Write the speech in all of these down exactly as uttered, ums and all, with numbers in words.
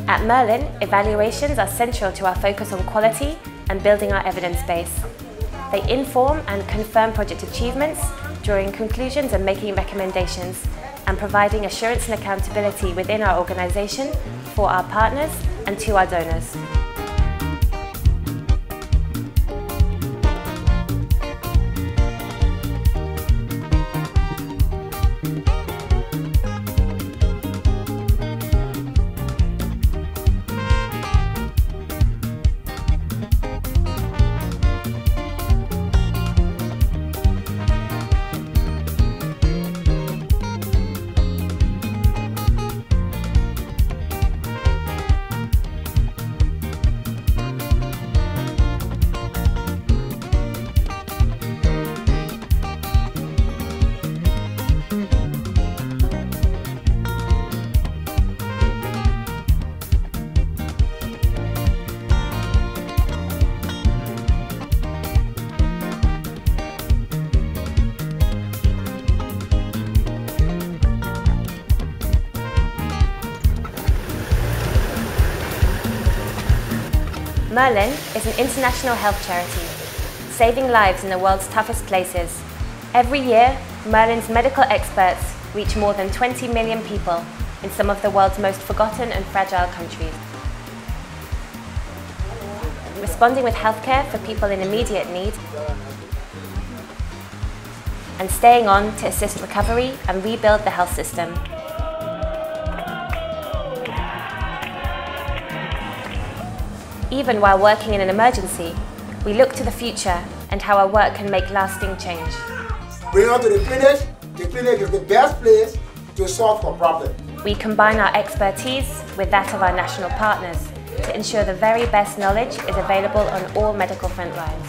At Merlin, evaluations are central to our focus on quality and building our evidence base. They inform and confirm project achievements, drawing conclusions and making recommendations, and providing assurance and accountability within our organisation for our partners and to our donors. Merlin is an international health charity, saving lives in the world's toughest places. Every year, Merlin's medical experts reach more than twenty million people in some of the world's most forgotten and fragile countries, responding with healthcare for people in immediate need, and staying on to assist recovery and rebuild the health system. Even while working in an emergency, we look to the future and how our work can make lasting change. Bring her to the clinic. The clinic is the best place to solve her problem. We combine our expertise with that of our national partners to ensure the very best knowledge is available on all medical front lines.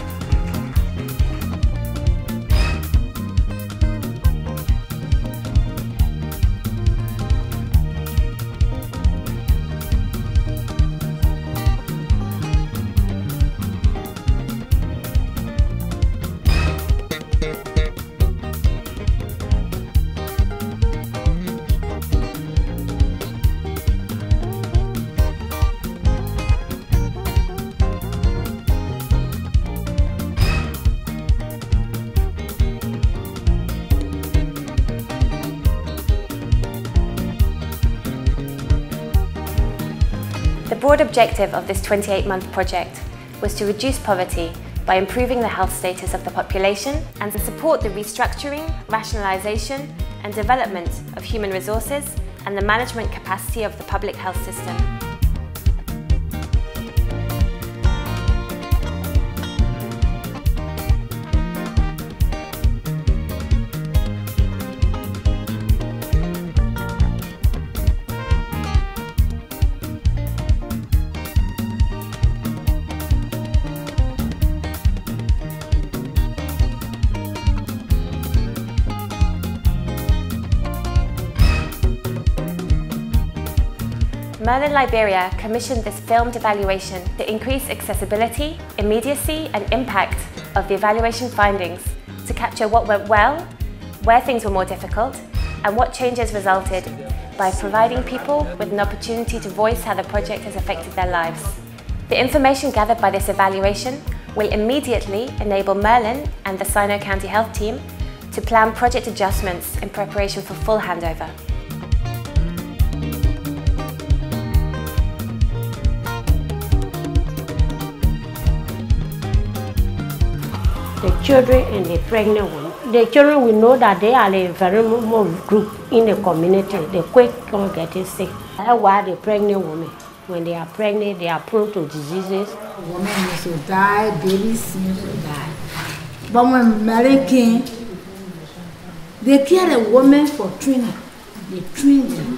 The broad objective of this twenty-eight month project was to reduce poverty by improving the health status of the population and to support the restructuring, rationalisation and development of human resources and the management capacity of the public health system. Merlin Liberia commissioned this filmed evaluation to increase accessibility, immediacy and impact of the evaluation findings to capture what went well, where things were more difficult and what changes resulted by providing people with an opportunity to voice how the project has affected their lives. The information gathered by this evaluation will immediately enable Merlin and the Sinoe County Health Team to plan project adjustments in preparation for full handover. The children and the pregnant women. The children, we know that they are a very vulnerable group in the community. They quick on getting sick. That's why the pregnant women, when they are pregnant, they are prone to diseases. Women used to die, babies used to die. But when Merlin came, they cared a woman for training. They trained them.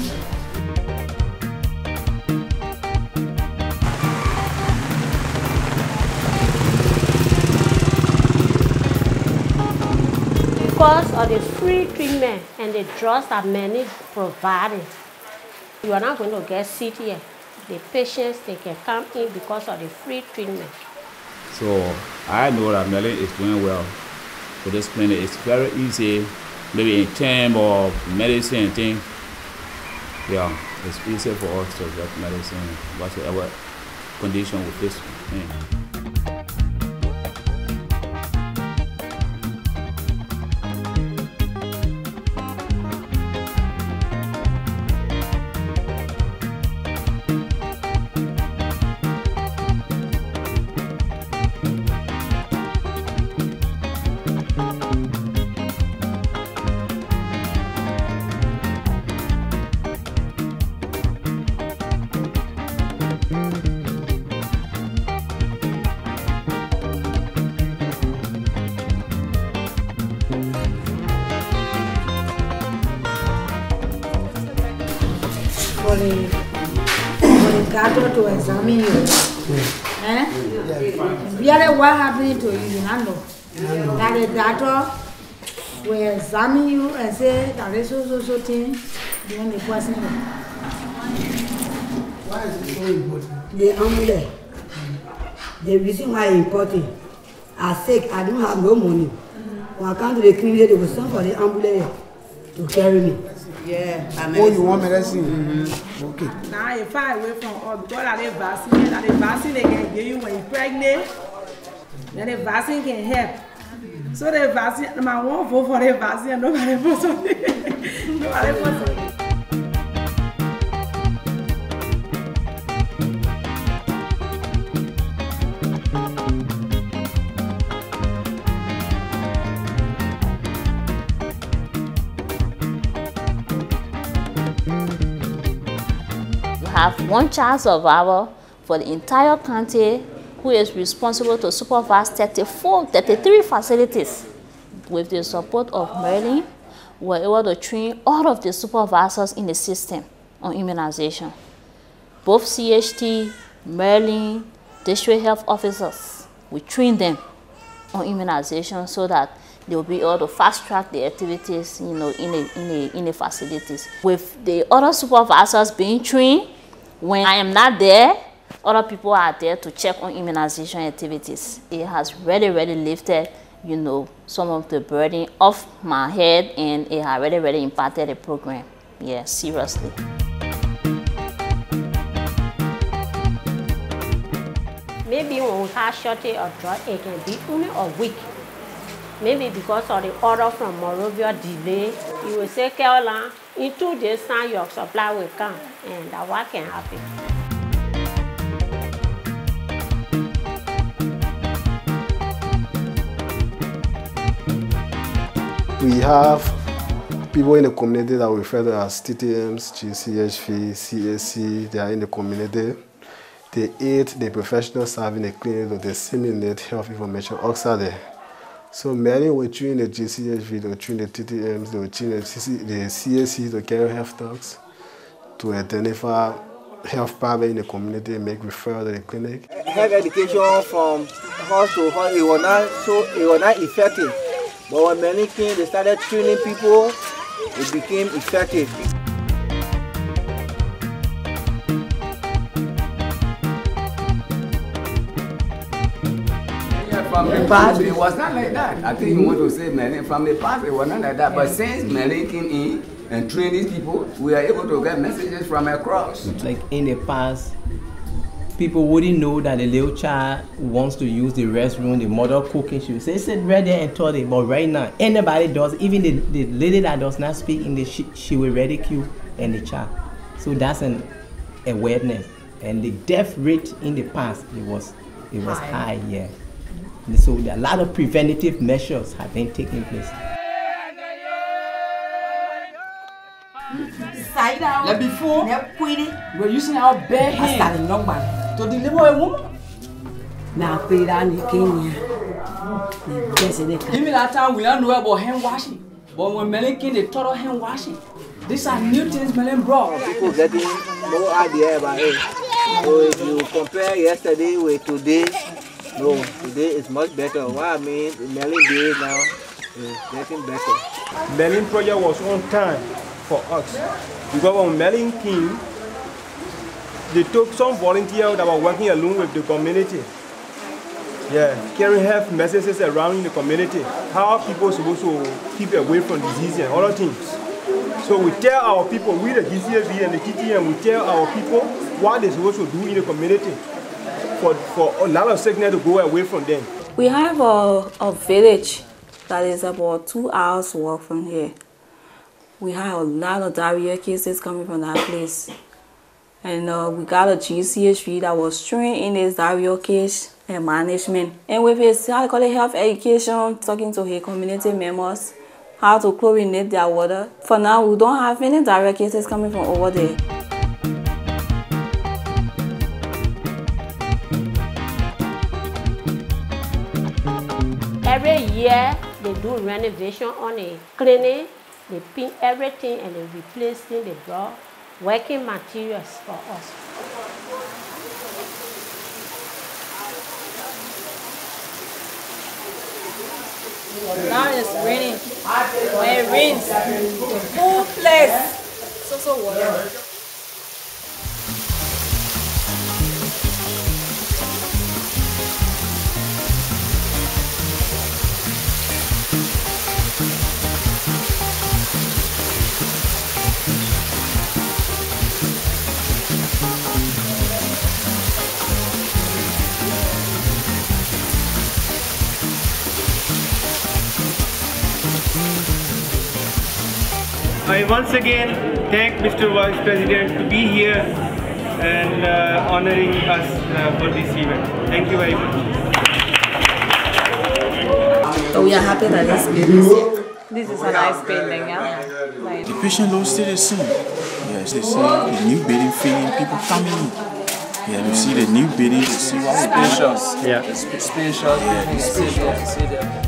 Because of the free treatment and the drugs that many provided, you are not going to get sick here. The patients, they can come in because of the free treatment. So I know that Merlin is doing well. So this clinic is very easy, maybe in terms of medicine and things. Yeah, it's easier for us to get medicine, whatever condition we face. Yeah. For the, for the doctor to examine you. Mm. Eh? Yeah. Really, what happened to you? You don't know. Mm. That the doctor will examine you and say that is so so so thing. Then the person. Why is it so important? The amulet. The reason why it's important. I sick, I don't have no money. Mm-hmm. When I come to the clinic, they will send for the ambulance to carry me. Yeah, oh, you want medicine? Mm-hmm. Okay. Now, if I away from all because that the vaccine, that the vaccine they can give you when you're pregnant, then the vaccine can help. So the vaccine, my one vote for the vaccine, nobody votes on it. Nobody votes on it. Have one child survivor for the entire county who is responsible to supervise thirty-four, thirty-three facilities. With the support of Merlin, we were able to train all of the supervisors in the system on immunization. Both C H T, Merlin, district health officers, we train them on immunization so that they will be able to fast track the activities, you know, in the, in the, in the facilities. With the other supervisors being trained, when I am not there, other people are there to check on immunization activities. It has really, really lifted, you know, some of the burden off my head, and it has really, really impacted the program. Yeah, seriously. Maybe when we have shortage of drug, it can be only a week. Maybe because of the order from Monrovia delay, you will say, Caroline, in two days time your supply will come, and that what can happen. We have people in the community that we refer to as T T Ms, G C H V, C A C, they are in the community. They aid the professionals serving the clinic to disseminate health information outside there. So Merlin will train the G C H V, they will train the T T Ms, they will train the, the C A C to carry health talks, to identify health problems in the community and make referral to the clinic. Health education from house to house, it was not so it was not effective. But when Merlin came, they started training people, it became effective. From the past, it was not like that. I think you want to say Merlin. From the past, it was not like that. But since Merlin came in and trained these people, we are able to get messages from across. Like in the past, people wouldn't know that the little child wants to use the restroom, the mother cooking. She would say, sit right there and toilet. But right now, anybody does, even the, the lady that does not speak English, she, she will ridicule any child. So that's an awareness. And the death rate in the past, it was, it was high, high yeah. And so a lot of preventative measures have been taking place. Like before, we're using our bare hands to deliver a woman. Now, pay down in Kenya. Even that time, we don't know about hand washing. But when Merlin came, they taught us hand washing. These are new things Merlin brought. People getting no idea about it. So if you compare yesterday with today, no, today is much better. What I mean, the Merlin day now is getting better. Merlin project was on time for us. Because when Merlin came, they took some volunteers that were working along with the community. Yeah, carrying health messages around in the community. How people are supposed to keep away from disease and other things. So we tell our people, we the G C S V and the T T M, we tell our people what they're supposed to do in the community for, for a lot of sickness to go away from them. We have a, a village that is about two hours walk from here. We have a lot of diarrhea cases coming from that place. And uh, we got a G C H V that was trained in this diarrhea case and management. And with his, how they call it, health education, talking to his community members, how to chlorinate their water. For now, we don't have any diarrhea cases coming from over there. Every year, they do renovation on a clinic. They paint everything and they replace things. They draw working materials for us. Now it's raining. When it rains, the whole place so so water. I once again thank Mister Vice President to be here and uh, honoring us uh, for this event. Thank you very much. So we are happy that this building is here. This is a nice building, yeah? The patient load still the same. Yes, they see the new building feeling, people coming in. Yeah, you see the new building, you see what spacious. Yeah. It's spacious, yeah. You see there, you see there.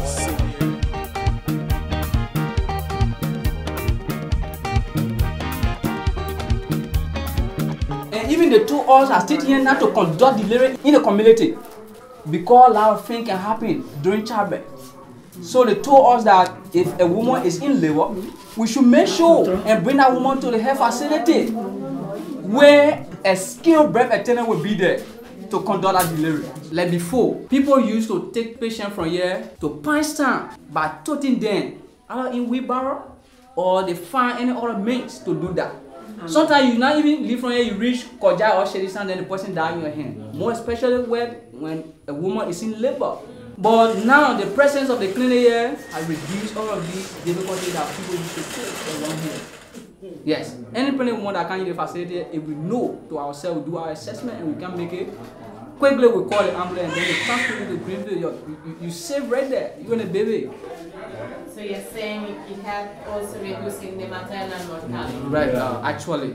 Even they told us as T T N not to conduct delivery in the community because a lot of things can happen during childbirth. So they told us that if a woman is in labor, we should make sure and bring that woman to the health facility where a skilled birth attendant will be there to conduct that delivery. Like before, people used to take patients from here to Pinstown by toting them either in wheelbarrow or they find any other means to do that. Sometimes you not even leave from here, you reach Koja or Sherisan, then the person die in your hand. More especially when, when a woman is in labor. But now the presence of the clinic here has reduced all of these difficulties that people used to take around here. Yes, any pregnant woman that can use the facility, if we know to ourselves, we do our assessment and we can make it, quickly we call the ambulance and then they transport you to Greenville. You, you, you save right there, you're in a baby. So you're saying it helps also reducing the maternal mortality? Right, uh, actually.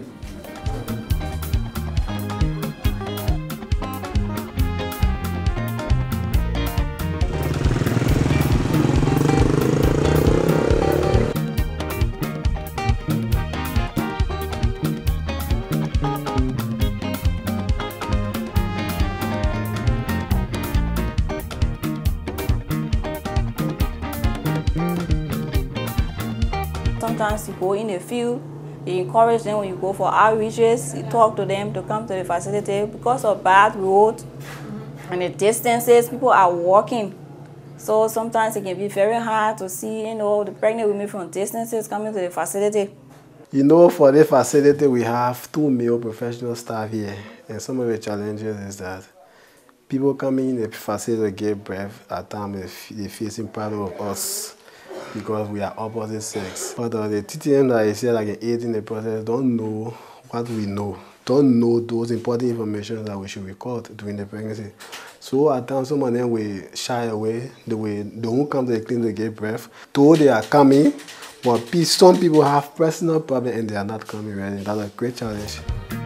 Sometimes you go in the field, you encourage them when you go for outreaches, you talk to them to come to the facility because of bad roads and the distances, people are walking. So sometimes it can be very hard to see, you know, the pregnant women from distances coming to the facility. You know, for the facility, we have two male professional staff here. And some of the challenges is that people coming in the facility to give birth at times they're facing part of us, because we are opposite sex. But uh, the T T M that is here, like an aid in the process, don't know what we know, don't know those important information that we should record during the pregnancy. So at times, some of them will shy away, they, will, they won't come to the clinic to give birth. Though they are coming, but some people have personal problems and they are not coming ready. That's a great challenge.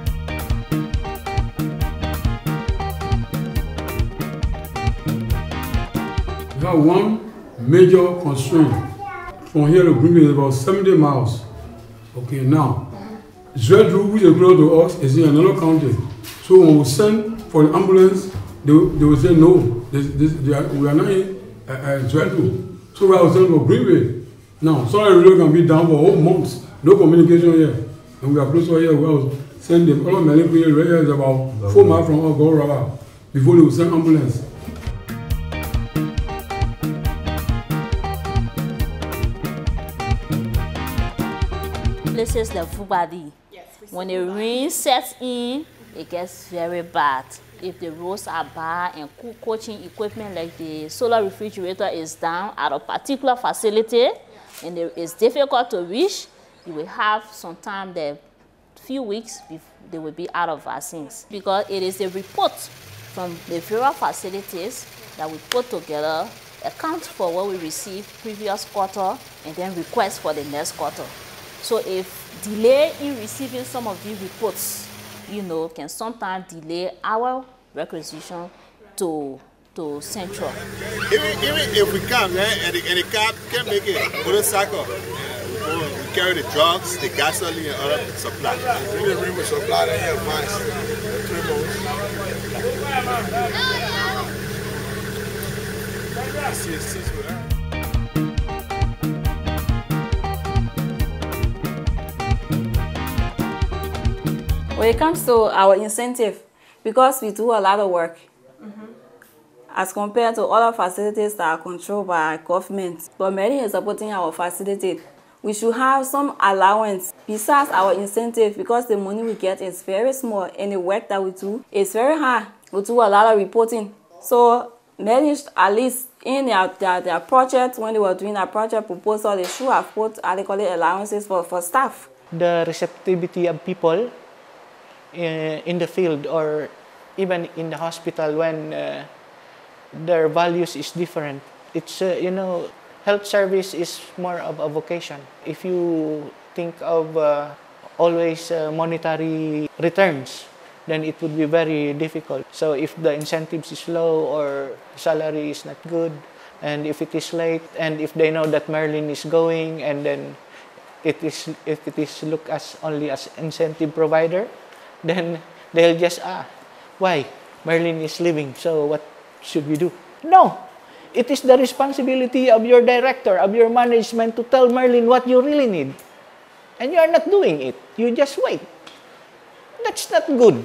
We have one major constraint. From here to Greenville is about seventy miles. Okay, now, Zedru, which is close to us, is in another county. So when we send for the ambulance, they, they will say no, this, this, they are, we are not in uh, uh, Zedru. So we have to send for Greenville. Now, sorry, radio can be down for whole months, no communication here. And we are close to here, we have to send them. All of Merlin area is about four miles from us, go rubber, before they will send ambulance. places like Fubadi, when the rain sets in, it gets very bad. If the roads are bad and cook coaching equipment like the solar refrigerator is down at a particular facility and it is difficult to reach, you will have sometime the few weeks before they will be out of vaccines. Because it is a report from the various facilities that we put together, account for what we received previous quarter and then request for the next quarter. So if delay in receiving some of these reports, you know, can sometimes delay our requisition to to Central. Even, even if we come, eh, and, the, and the car can't make it, motorcycle, we, we carry the drugs, the gasoline, and other supply. We didn't bring the supply that here advance. Three months. When it comes to our incentive, because we do a lot of work, mm-hmm. as compared to other facilities that are controlled by government, but Merlin is supporting our facility. We should have some allowance besides our incentive because the money we get is very small and the work that we do is very hard. We do a lot of reporting. So Merlin, at least in their, their, their project, when they were doing their project proposal, they should have put adequate allowances for, for staff. The receptivity of people in the field or even in the hospital when uh, their values is different. It's, uh, you know, health service is more of a vocation. If you think of uh, always uh, monetary returns, then it would be very difficult. So if the incentives is low or salary is not good, and if it is late, and if they know that Merlin is going, and then it is, if it is looked as only as incentive provider, then they'll just, ah, why? Merlin is leaving, so what should we do? No! It is the responsibility of your director, of your management to tell Merlin what you really need. And you are not doing it. You just wait. That's not good.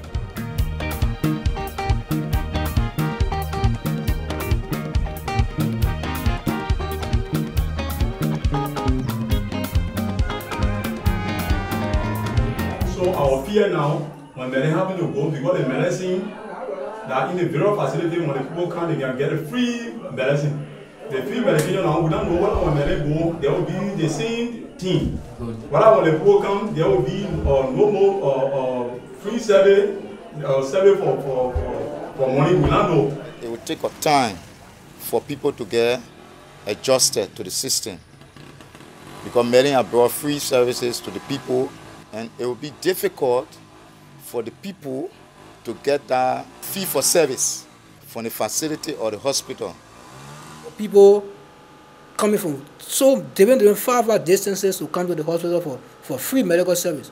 So our fear now, when they happen to go, because the medicine that in the various facility, when the people come, they can get a free medicine. The free medication now, we don't know what when they go, there will be the same thing. But when the people come, there will be uh, no more uh, uh, free service, uh, service for, for, for, for money. We don't know. It will take a time for people to get adjusted to the system. Because Merlin have brought free services to the people, and it will be difficult for the people to get that fee for service from the facility or the hospital. People coming from so different, different far, far distances to come to the hospital for, for free medical service.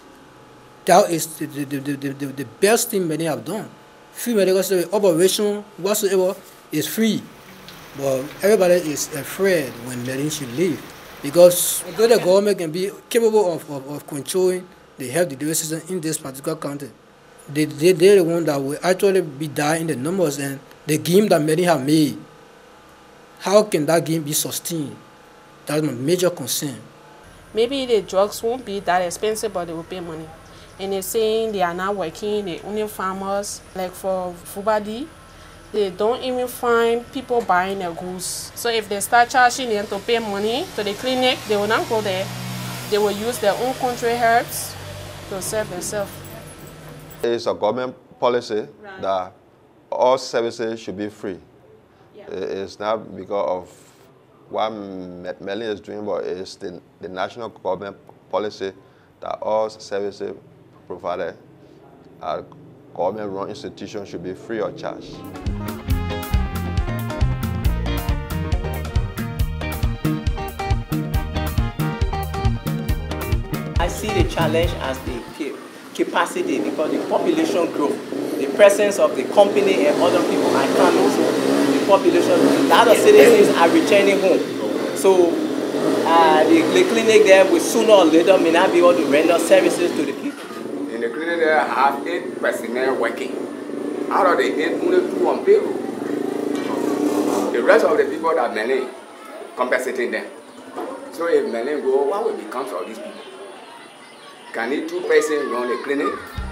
That is the, the, the, the, the, the best thing many have done. Free medical service, operation, whatsoever is free. But everybody is afraid when Merlin should leave. Because although the government can be capable of, of, of controlling the health delivery system in this particular country, they, they, they're the one that will actually be dying in the numbers, and the game that many have made, how can that game be sustained? That's my major concern. Maybe the drugs won't be that expensive, but they will pay money. And they're saying they are not working, they're only farmers. Like for Fubadi, they don't even find people buying their goods. So if they start charging them to pay money to the clinic, they will not go there. They will use their own country herbs to serve themselves. It's a government policy right. that all services should be free. Yeah. It's not because of what Merlin is doing, but it's the, the national government policy that all services provided at government-run institutions should be free of charge. I see the challenge as the capacity because the population growth, the presence of the company and other people are coming, so the population, a lot of citizens are returning home. So uh, the, the clinic there will sooner or later may not be able to render services to the people. In the clinic there, I have eight personnel working. Out of the eight, only two on payroll. The rest of the people that Merlin compensating them. So if Merlin go, what will become of these people? Can it two persons run a clinic?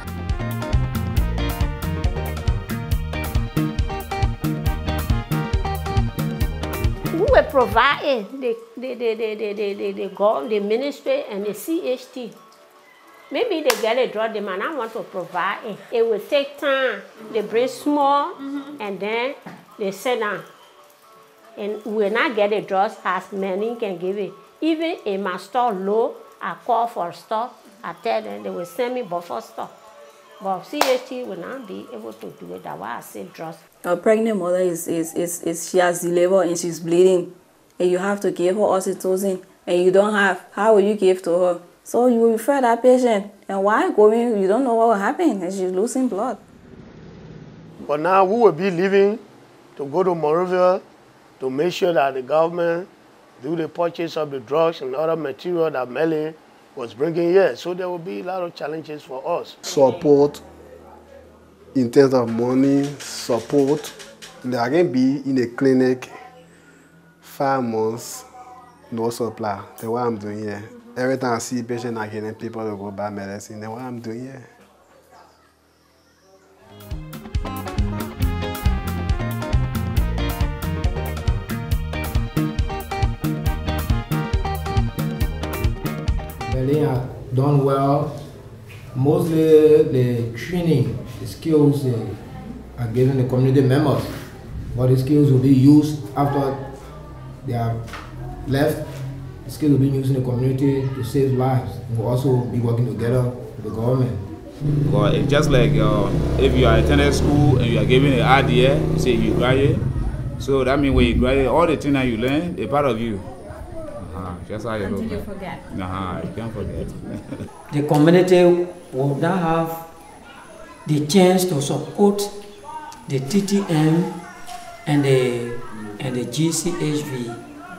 Who will provide it? The, the, the, the, the, the, the, the, God, the ministry and the C H T. Maybe they get a drug, they might not want to provide it. It will take time. They bring small, mm-hmm. and then they sit down. And we will not get a drug as many can give it. Even if my store low, I call for stock, I tell them they will send me buffer stock. But C H T will not be able to do it. That's why I say drugs. A pregnant mother is, is, is, is she has delivered and she's bleeding. And you have to give her oxytocin. And you don't have, how will you give to her? So you refer that patient. And why going, you don't know what will happen. And she's losing blood. But now we will be leaving to go to Monrovia to make sure that the government do the purchase of the drugs and other material that Merlin was bringing here. So there will be a lot of challenges for us. Support in terms of money, support. They are going to be in a clinic five months, no supply. That's what I'm doing here. Every time I see a patient, I'm getting people to go buy medicine. That's what I'm doing here. Merlin has done well. Mostly the training, the skills uh, are given the community members, but the skills will be used after they have left. The skills will be used in the community to save lives. We'll also be working together with the government. Well, it's just like uh, if you are attending school and you are given an idea, you say you graduate. So that means when you graduate, all the things that you learn, they're part of you. Uh-huh. Just how you Until look. you forget. Uh-huh. You can't forget. The community will now have the chance to support the T T M and the and the G C H V.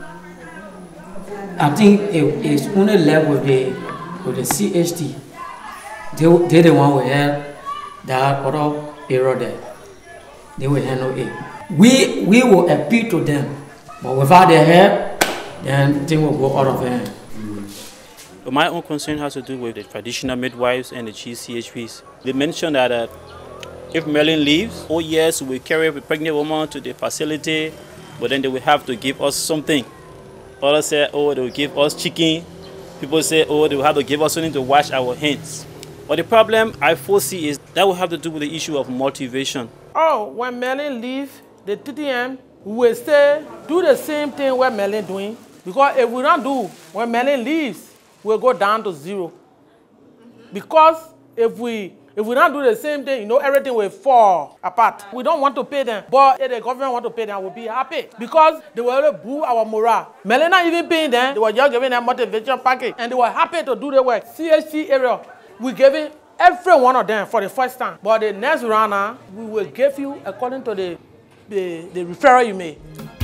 I think it, it's only left with the with the C H T. They they the one will help that other area there. They will handle it. We we will appeal to them, but without their help, then things will go out of hand. My own concern has to do with the traditional midwives and the G C H Vs. They mentioned that uh, if Merlin leaves, oh yes, we carry a pregnant woman to the facility, but then they will have to give us something. Others say, oh, they will give us chicken. People say, oh, they will have to give us something to wash our hands. But the problem I foresee is that will have to do with the issue of motivation. Oh, when Merlin leaves, the T T M will stay, do the same thing what Merlin doing. Because if we don't do, when Merlin leaves, we'll go down to zero. Because if we if we don't do the same thing, you know, everything will fall apart. We don't want to pay them. But if the government want to pay them, we'll be happy. Because they will boo our morale. Merlin not even paying them, they were just giving them motivation package. And they were happy to do the work. C H T area, we giving every one of them for the first time. But the next round now, we will give you according to the, the, the referral you made.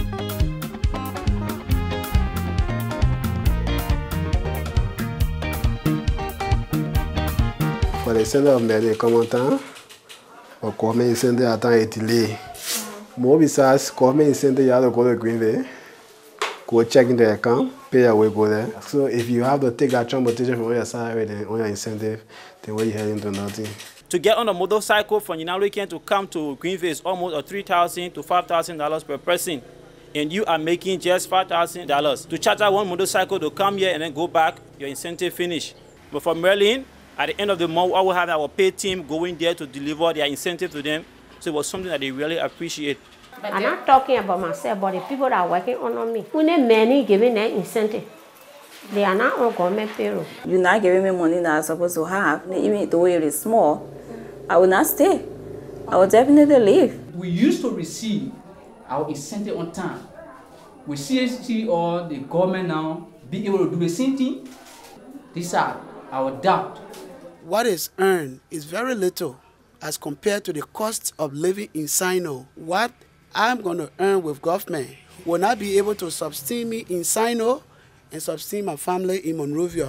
For the center of Merlin, comment temps, or combien center attend étilé. More besides, combien center you have to go to Greenville, go check into the account, pay your way, go there. So if you have to take that transportation from your salary, then on your incentive, then what you heading to nothing. To get on a motorcycle from United to come to Greenville is almost a three thousand to five thousand dollars per person. And you are making just five thousand dollars. To charter one motorcycle to come here and then go back, your incentive finish. But for Merlin, at the end of the month, I will have our pay team going there to deliver their incentive to them. So it was something that they really appreciate. I'm not talking about myself, but the people that are working under me. We need many giving them incentive. They are not on government payroll. You're not giving me money that I'm supposed to have, even though it is small. I will not stay. I will definitely leave. We used to receive our incentive on time. With C H T or the government now be able to do the same thing, these are our doubt. What is earned is very little as compared to the cost of living in Sinoe. What I'm going to earn with government will not be able to sustain me in Sinoe and sustain my family in Monrovia.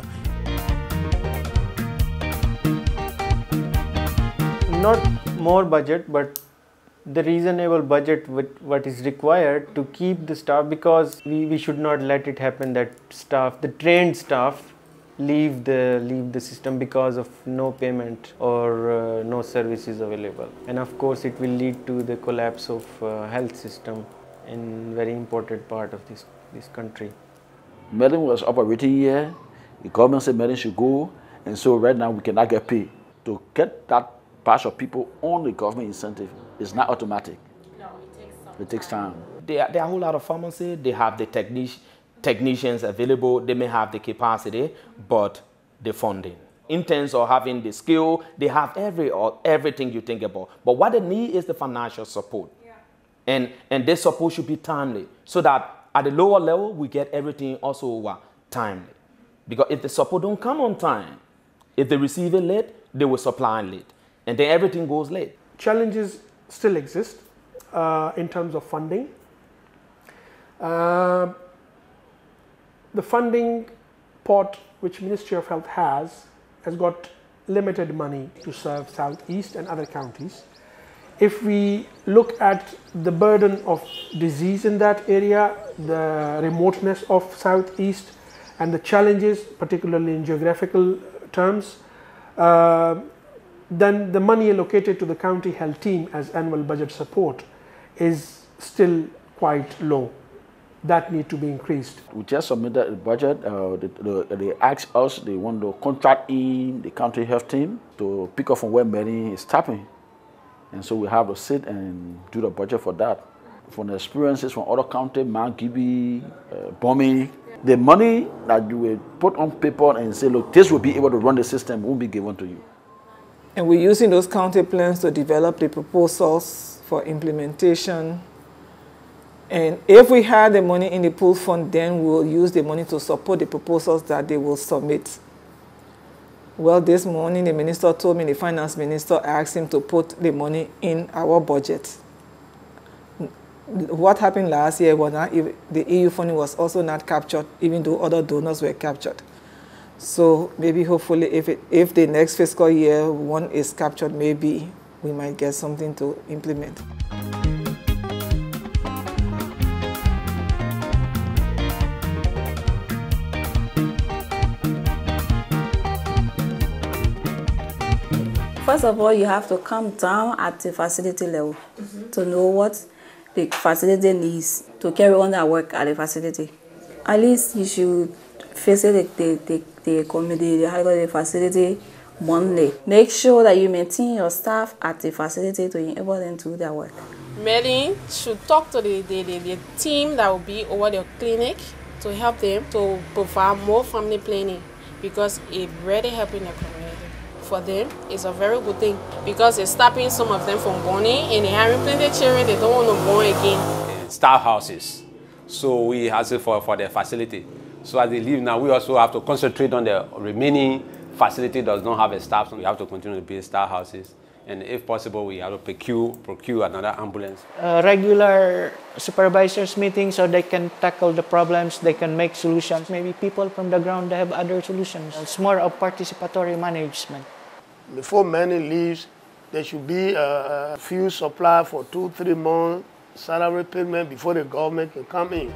Not more budget, but the reasonable budget with what is required to keep the staff, because we, we should not let it happen that staff, the trained staff, leave the leave the system because of no payment or uh, no services available. And of course it will lead to the collapse of uh, health system in very important part of this this country. Merlin was operating here. The government said Merlin should go, and so right now we cannot get paid. To get that batch of people on the government incentive is not automatic. No, it takes some It takes time. There are, there are a whole lot of pharmacies. They have the technic technicians available. They may have the capacity, but the funding. In terms of having the skill, they have every or everything you think about. But what they need is the financial support. Yeah. And, and this support should be timely, so that at the lower level, we get everything also uh, timely. Because if the support don't come on time, if they receive it late, they will supply late. And then everything goes late. Challenges still exist uh, in terms of funding. Uh, the funding pot which Ministry of Health has has got limited money to serve Southeast and other counties. If we look at the burden of disease in that area, the remoteness of Southeast, and the challenges, particularly in geographical terms, uh, then the money allocated to the county health team as annual budget support is still quite low. That need to be increased. We just submitted a budget. Uh, they, they, they asked us, they want to contract in the county health team to pick up from where Merlin is tapping. And so we have to sit and do the budget for that. From the experiences from other counties, Mount Gibby, uh, Bombay, the money that you will put on paper and say, look, this will be able to run the system won't be given to you. And we're using those county plans to develop the proposals for implementation. And if we had the money in the pool fund, then we'll use the money to support the proposals that they will submit. Well, this morning the minister told me, the finance minister asked him to put the money in our budget. What happened last year was not, the E U funding was also not captured, even though other donors were captured. So maybe hopefully if, it, if the next fiscal year one is captured, maybe we might get something to implement. First of all, you have to come down at the facility level mm-hmm. to know what the facility needs to carry on that work at the facility. At least you should visit the, the, the, the community, the, the facility monthly. Make sure that you maintain your staff at the facility to enable them to do their work. Merlin should talk to the, the, the, the team that will be over the clinic to help them to provide more family planning, because it really helps in the community. For them, it's a very good thing because it's stopping some of them from born and they having plenty of children, they don't want to born again. Staff houses, so we ask it for, for their facility. So as they leave now, we also have to concentrate on the remaining facility that does not have a staff, so we have to continue to build staff houses. And if possible, we have to procure, procure another ambulance. Uh, regular supervisors meetings so they can tackle the problems, they can make solutions. Maybe people from the ground, they have other solutions. It's more of participatory management. Before Merlin leaves, there should be a, a few supply for two, three months salary payment before the government can come in.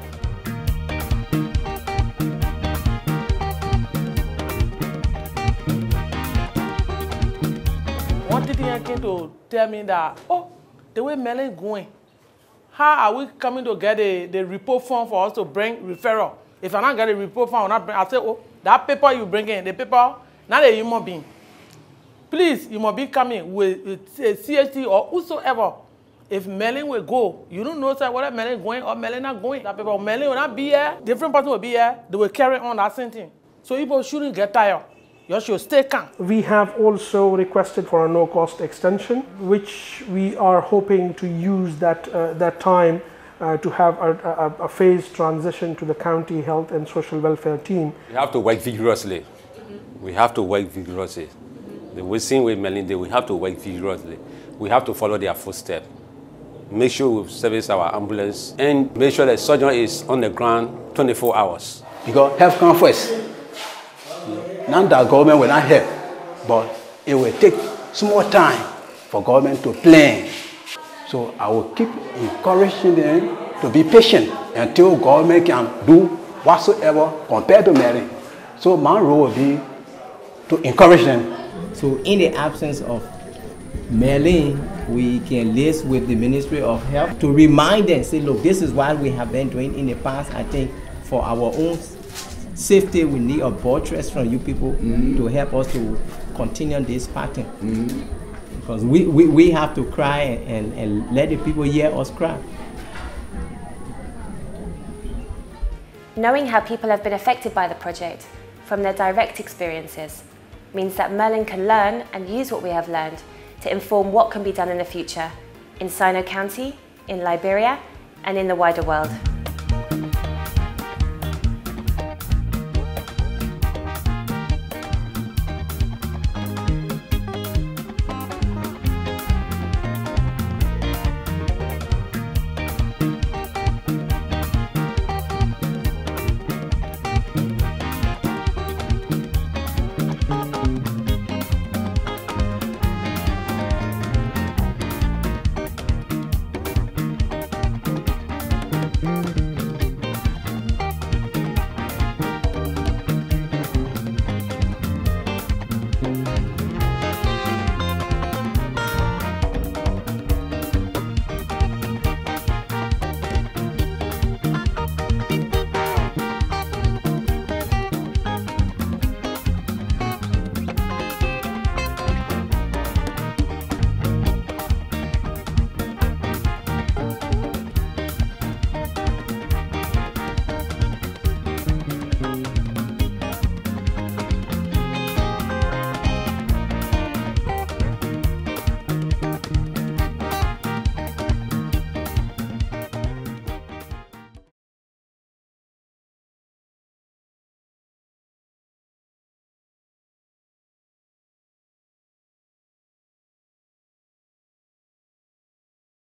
One thing I came to tell me that, oh, the way Merlin is going, how are we coming to get the, the report form for us to bring referral? If I not get a report form, I not bring, I say, oh, that paper you bring in, the paper, not a human being. Please, you must be coming with, with a C H T or whosoever. If Merlin will go, you don't know sir, whether Merlin is going or Merlin not going. That paper, Merlin will not be here, different person will be here, they will carry on that same thing. So people shouldn't get tired. You should stay calm. We have also requested for a no-cost extension, which we are hoping to use that, uh, that time uh, to have a, a, a phased transition to the county health and social welfare team. We have to work vigorously. Mm-hmm. We have to work vigorously. We're seeing with Merlin, we have to work vigorously. We have to follow their footsteps. Make sure we service our ambulance and make sure that surgeon is on the ground twenty-four hours. Because health comes first. Now that government will not help, but it will take some more time for government to plan. So I will keep encouraging them to be patient until government can do whatsoever compared to Merlin. So my role will be to encourage them. So in the absence of Merlin, we can liaise with the Ministry of Health to remind them, say, look, this is what we have been doing in the past. I think for our own safety, we need a buttress from you people mm-hmm. to help us to continue this pattern. Mm-hmm. Because we, we, we have to cry and, and let the people hear us cry. Knowing how people have been affected by the project from their direct experiences means that Merlin can learn and use what we have learned to inform what can be done in the future in Sinoe County, in Liberia, and in the wider world.